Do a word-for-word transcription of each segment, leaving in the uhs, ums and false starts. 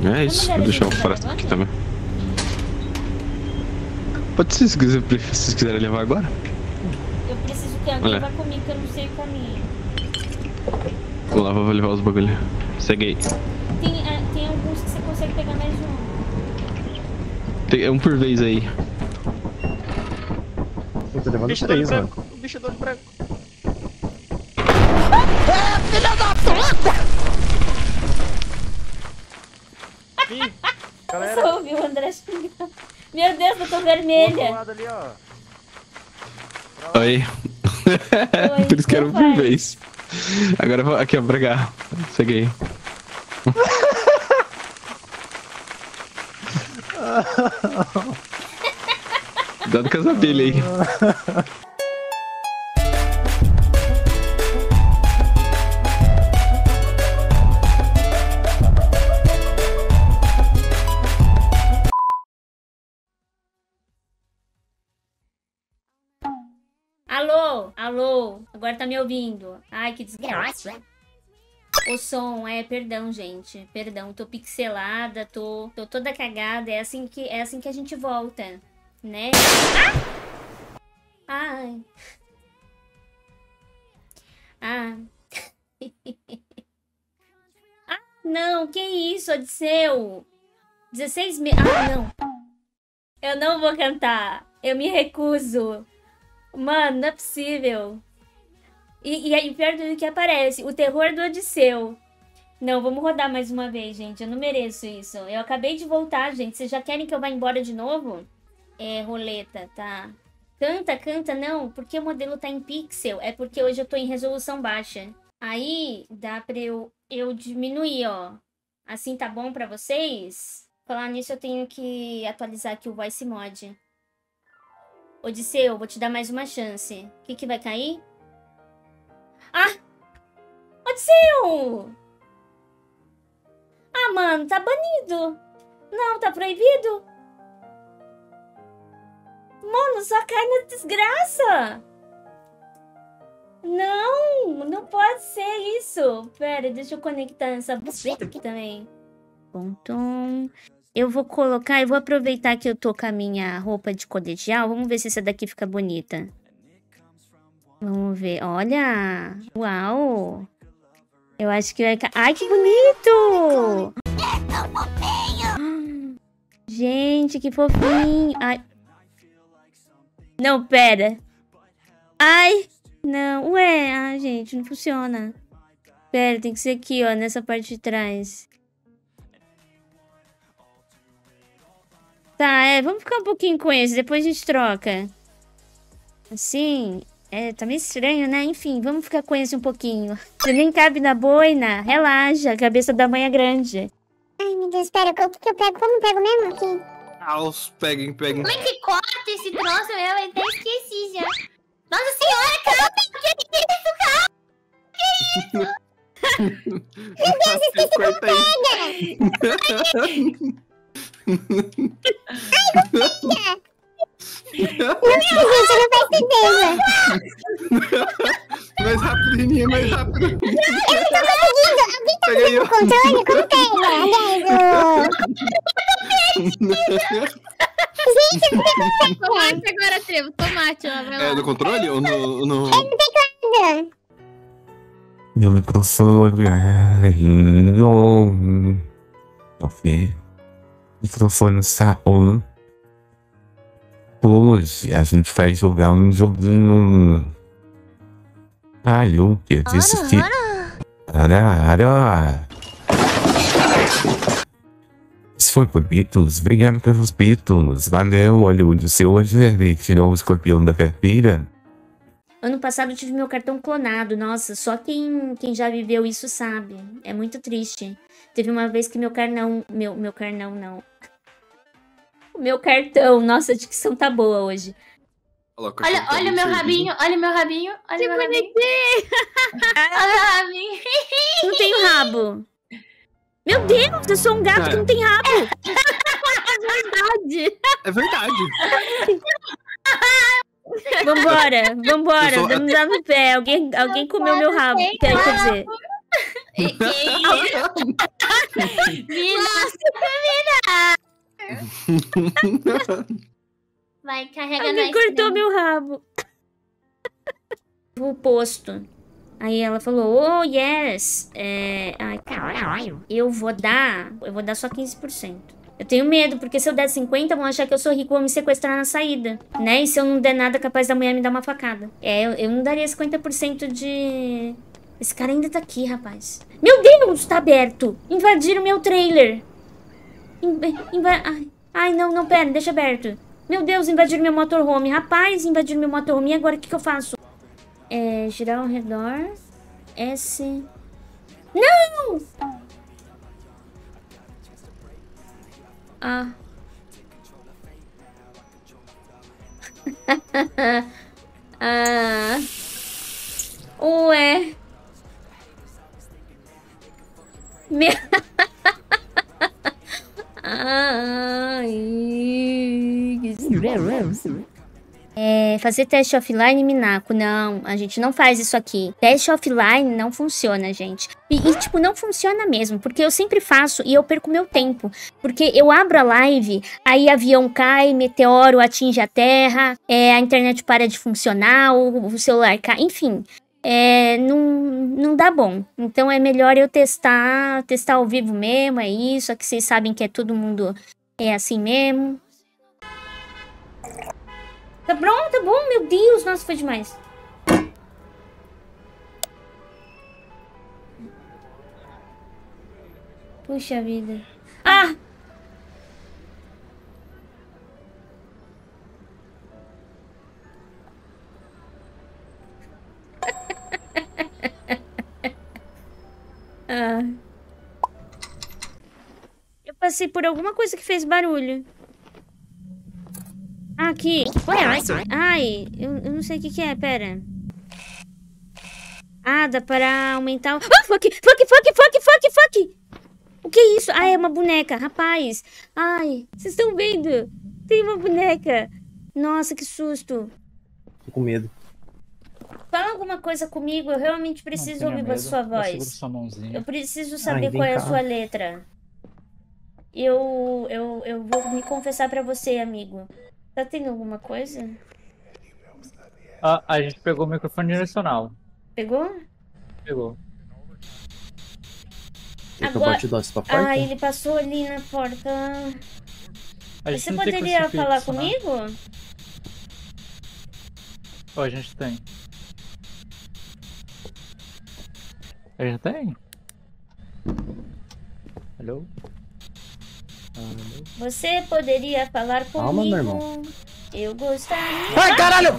É isso, vou deixar o Forest aqui também. Pode ser, se quiser, se vocês quiserem levar agora. Eu preciso que alguém vá comigo, que eu não sei o caminho. Vou lá, vou levar os bagulho. Segue aí. Tem, é, tem alguns que você consegue pegar mais de um. Tem, é um por vez aí. Eu tô levando três, mano. O bicho do olho branco. É, filha da puta! Ih, Eu galera. só ouvi o André xingar. Meu Deus, eu tô vermelha. Lado ali, ó. Oi. Oi, Por isso que era um por vai. vez. Agora eu vou aqui, ó, pra cá. Segue aí. Cuidado com as abelhas aí. Alô, alô, agora tá me ouvindo? Ai, que desgraça. O som, é, perdão, gente. Perdão, tô pixelada, tô, tô toda cagada. É assim que, é assim que a gente volta, né? Ah! Ai. Ah. Ah, não, que isso, Odisseu? dezesseis meses. Ah, não. Eu não vou cantar. Eu me recuso. Mano, não é possível. E, e aí, perto do que aparece, o terror do Odisseu. Não, vamos rodar mais uma vez, gente. Eu não mereço isso. Eu acabei de voltar, gente. Vocês já querem que eu vá embora de novo? É, roleta, tá. Canta, canta, não. Porque o modelo tá em pixel. É porque hoje eu tô em resolução baixa. Aí, dá pra eu, eu diminuir, ó. Assim tá bom pra vocês? Falar nisso, eu tenho que atualizar aqui o Voice Mod. Odisseu, vou te dar mais uma chance. O que que vai cair? Ah! Odisseu! Ah, mano, tá banido. Não, tá proibido. Mano, só cai na desgraça. Não, não pode ser isso. Pera, deixa eu conectar essa buceta aqui também. Ponto. Eu vou colocar, eu vou aproveitar que eu tô com a minha roupa de colegial. Vamos ver se essa daqui fica bonita. Vamos ver. Olha! Uau! Eu acho que vai... Ai, que bonito! Gente, que fofinho! Ai. Não, pera. Ai! Não. Ué, ai, gente, não funciona. Pera, tem que ser aqui, ó, nessa parte de trás. Tá, é, vamos ficar um pouquinho com esse, depois a gente troca. Assim, é, tá meio estranho, né? Enfim, vamos ficar com esse um pouquinho. Você nem cabe na boina, relaxa, a cabeça da mãe é grande. Ai, meu Deus, pera, o que, que eu pego? Como eu pego mesmo aqui? Ah, os peguem, peguem. Como é que corta esse troço? Eu até esqueci já. Nossa senhora, calma! Que isso, calma? Que isso? Meu Deus, esqueci como pega! Ai, não pega! Não, gente, eu não faz certeza. Mais rápido, Reninha, mais rápido. Eu não tô conseguindo. Alguém tá usando o controle? Como pega? Aliás, o... Gente, eu não sei como pega. Tomate agora, Trevo. Tomate, ó. Vai lá. É no controle ou no... no... É no teclado. Meu microfone é... Ok. Microfone está on. Hoje a gente vai jogar um joguinho. Ah, eu que disse que. Ara, ara. Isso foi por Beatles. Obrigado pelos Beatles. Valeu, olha o seu hoje. Ele tirou o escorpião da carteira. Ano passado eu tive meu cartão clonado. Nossa, só quem, quem já viveu isso sabe. É muito triste. Teve uma vez que meu carnão... Meu, meu carnão, não. O meu cartão. Nossa, a dicção tá boa hoje. Olha, olha o meu rabinho, olha o meu rabinho, olha o meu rabinho. Olha o meu rabinho. Não tenho rabo. Meu Deus, eu sou um gato que não tem rabo. É verdade. Vambora, vambora. Eu sou- Vamos dar no pé. Alguém, alguém comeu meu rabo. Quer, quer dizer... Nossa, Vai, carrega Alguém nós. cortou né? meu rabo. O posto. Aí ela falou, oh, yes. É... Ai, caralho. Eu vou dar... Eu vou dar só quinze por cento. Eu tenho medo, porque se eu der cinquenta, vão achar que eu sou rico e vão me sequestrar na saída. Né? E se eu não der nada, capaz da mulher me dar uma facada. É, eu, eu não daria cinquenta por cento de... Esse cara ainda tá aqui, rapaz. Meu Deus, tá aberto. Invadiram meu trailer. Inva... Inva... Ai. Ai, não, não, pera, deixa aberto. Meu Deus, invadiram meu motorhome. Rapaz, invadiram meu motorhome. E agora, o que, que eu faço? É, girar ao redor. S. Não! Ah. Ah. Ué. Meu... Ai. É, fazer teste offline, Minaco. Não, a gente não faz isso aqui. Teste offline não funciona, gente. E, e, tipo, não funciona mesmo. Porque eu sempre faço e eu perco meu tempo. Porque eu abro a live, aí avião cai, meteoro atinge a terra, é, a internet para de funcionar, o, o celular cai, enfim. É, não, não dá bom. Então é melhor eu testar, testar ao vivo mesmo, é isso. Aqui vocês sabem que é todo mundo é assim mesmo. Tá bom, tá bom, meu Deus, nossa, foi demais. Puxa vida. Ah! Ah. Eu passei por alguma coisa que fez barulho. Ah, aqui. Ai, eu, eu não sei o que que é, pera. Ah, dá para aumentar o... Ah, fuck, fuck, fuck, fuck, fuck, fuck. O que é isso? Ah, é uma boneca, rapaz. Ai, vocês estão vendo? Tem uma boneca. Nossa, que susto. Tô com medo. Fala alguma coisa comigo, eu realmente preciso ouvir a sua voz. Sua mãozinha. Eu preciso saber Ai, qual é a cá. sua letra. Eu, eu, eu vou me confessar pra você, amigo. Tá tendo alguma coisa? Ah, a gente pegou o microfone direcional. Pegou? Pegou. Quer que eu Agora- bote o doce pra porta? Ah, ele passou ali na porta. A gente Você não tem poderia crucifixo, falar né? comigo? Oh, a gente tem. A gente tem? Alô? Alô? Você poderia falar comigo? Calma, meu irmão. Eu gostaria. Ai, caralho!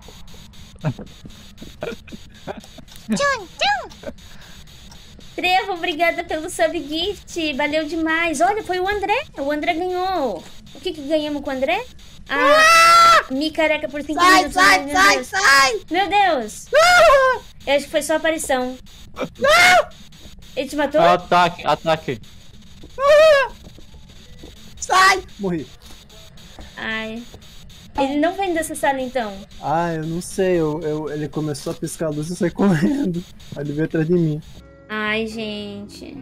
Trevo, obrigada pelo sub gift. Valeu demais. Olha, foi o André. O André ganhou. O que que ganhamos com o André? Ah, me careca por cinco Sai, minutos. sai, meu sai, Deus. sai! Meu Deus. Eu acho que foi só aparição. Ele te matou? Ataque, ataque. Sai! Morri. Ai. Ele não vem dessa sala, então. Ah, eu não sei. Eu, eu- ele começou a piscar a luz e eu saí correndo. Aí ele veio atrás de mim. Ai, gente.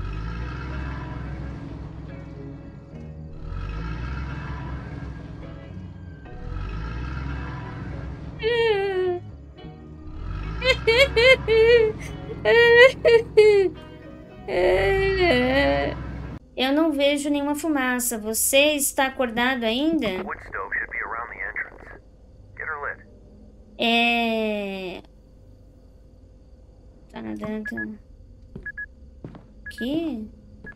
Eu não vejo nenhuma fumaça. Você está acordado ainda? É... Tá nadando. Aqui?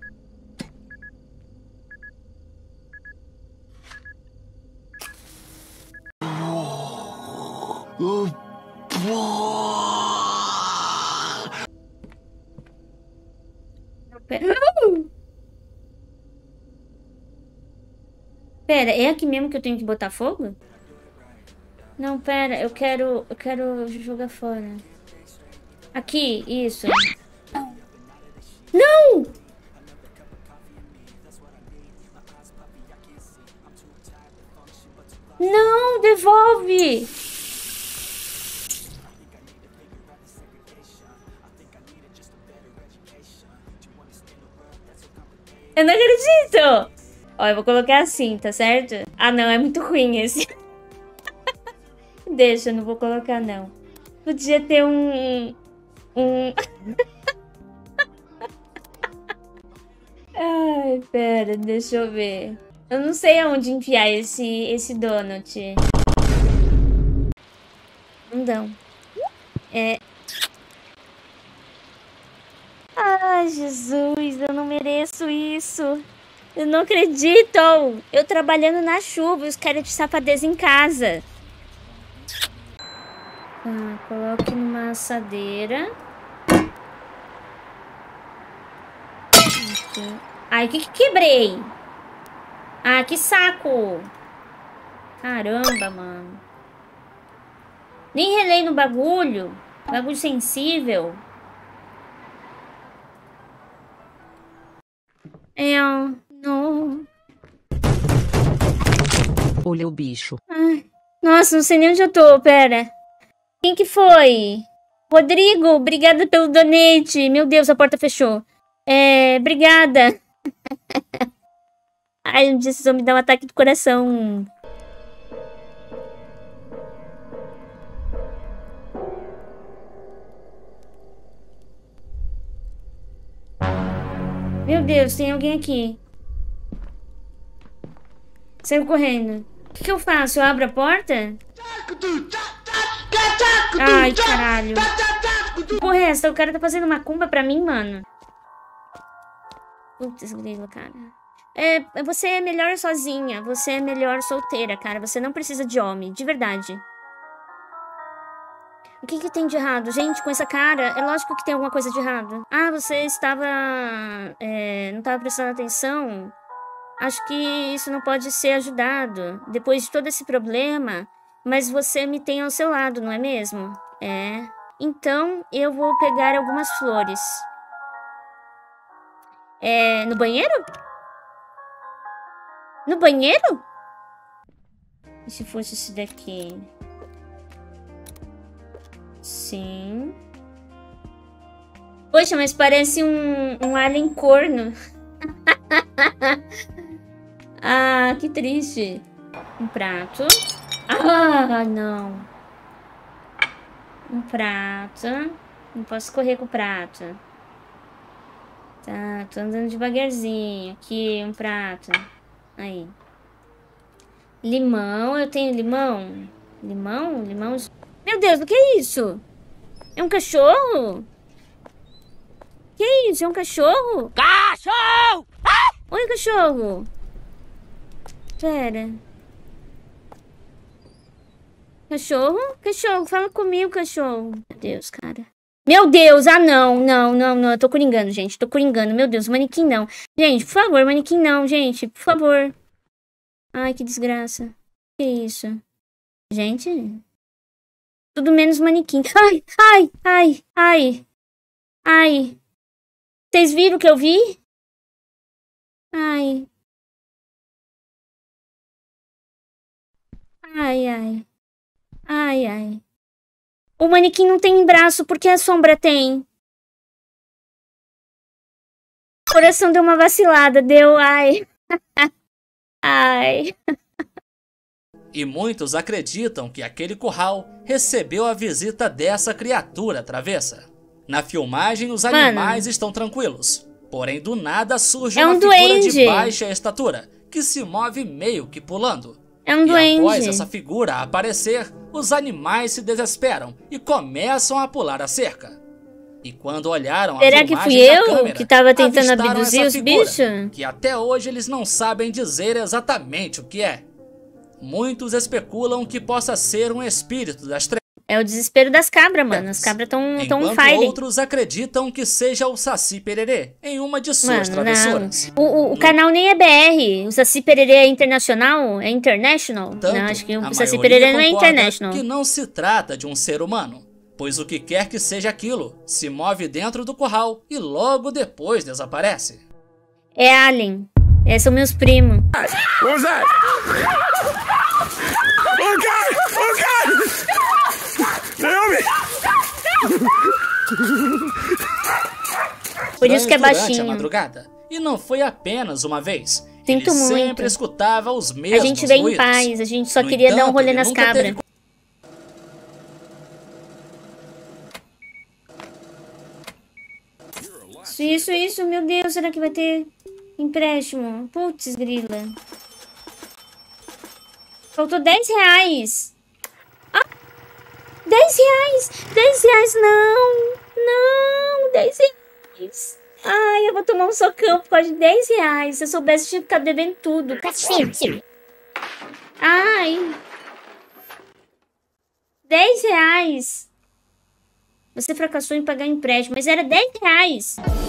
Pera... Pera, é aqui mesmo que eu tenho que botar fogo? Não, pera, eu quero, eu quero jogar fora. Aqui, isso. Não! Não, devolve! Eu não acredito! Ó, eu vou colocar assim, tá certo? Ah, não, é muito ruim esse. Deixa, eu não vou colocar, não. Podia ter um... Um... Ai, pera, deixa eu ver. Eu não sei aonde enfiar esse, esse donut. Não. É... Ai, Jesus, eu não mereço isso. Eu não acredito. Eu trabalhando na chuva e os caras de safadeza em casa. Tá, coloque numa assadeira. Aqui. Ai, o que que quebrei? Ah, que saco. Caramba, mano. Nem relei no bagulho. Bagulho sensível. Eu não... Olha o bicho. Ai, nossa, não sei nem onde eu tô, pera. Quem que foi? Rodrigo, obrigada pelo donate. Meu Deus, a porta fechou. É, obrigada. Ai, um dia vocês vão me dar um ataque do coração. Meu Deus, tem alguém aqui. Saiu correndo. O que que eu faço? Eu abro a porta? Ai, caralho. Que porra é essa? O cara tá fazendo macumba pra mim, mano. Putz, grilo, cara. É, você é melhor sozinha. Você é melhor solteira, cara. Você não precisa de homem, de verdade. O que que tem de errado? Gente, com essa cara, é lógico que tem alguma coisa de errado. Ah, você estava... É, não estava prestando atenção? Acho que isso não pode ser ajudado. Depois de todo esse problema... Mas você me tem ao seu lado, não é mesmo? É. Então, eu vou pegar algumas flores. É... No banheiro? No banheiro? E se fosse esse daqui? Sim. Poxa, mas parece um, um alien corno. Ah, que triste. Um prato. Ah, não. Um prato. Não posso correr com o prato. Tá, tô andando devagarzinho. Aqui, um prato. Aí. Limão, eu tenho limão? Limão? Limão... Meu Deus, o que é isso? É um cachorro? Que é isso? É um cachorro? Cachorro! Ah! Oi, cachorro. Pera. Cachorro? Cachorro, fala comigo, cachorro. Meu Deus, cara. Meu Deus, ah não, não, não, não. Eu tô coringando, gente. Tô coringando. Meu Deus, manequim não. Gente, por favor, manequim não, gente. Por favor. Ai, que desgraça. Que isso? Gente... Tudo menos manequim. Ai, ai, ai, ai. Ai. Vocês viram o que eu vi? Ai. Ai, ai. Ai, ai. O manequim não tem braço, porque a sombra tem. O coração deu uma vacilada, deu, ai. Ai. E muitos acreditam que aquele curral recebeu a visita dessa criatura travessa. Na filmagem, os animais Mano. estão tranquilos. Porém, do nada surge é um uma figura duende. de baixa estatura, que se move meio que pulando. É um e duende. após essa figura aparecer, os animais se desesperam e começam a pular a cerca. E quando olharam a Será que fui eu câmera, que tava tentando abduzir os figura, bichos? Que até hoje eles não sabem dizer exatamente o que é. Muitos especulam que possa ser um espírito das trevas. É o desespero das cabras, mano. As cabras tão, tão on fire. Outros acreditam que seja o Saci Pererê em uma de suas mano, travessuras. O, o, o canal nem é B R. O Saci Pererê é internacional? É international? Tanto, não, acho que o Saci Pererê não é international. Que não se trata de um ser humano, pois o que quer que seja aquilo se move dentro do curral e logo depois desaparece. É alien. É, são meus primos. What's that? Oh God! Oh God! Naomi! Por isso que é Durante baixinho. a madrugada. E não foi apenas uma vez. Sinto ele muito. sempre escutava os mesmos A gente veio em ruídos. paz, a gente só No queria dar um entanto, rolê ele nas nunca cabras. teve Isso, isso, isso, meu Deus, será que vai ter empréstimo? Putz, grila. Faltou dez reais. Ah, dez reais, dez reais, não, não, dez reais. Ai, eu vou tomar um socão por causa de dez reais. Se eu soubesse, eu tinha ficado devendo tudo. Cacete. Ai. dez reais. Você fracassou em pagar empréstimo, mas era dez reais.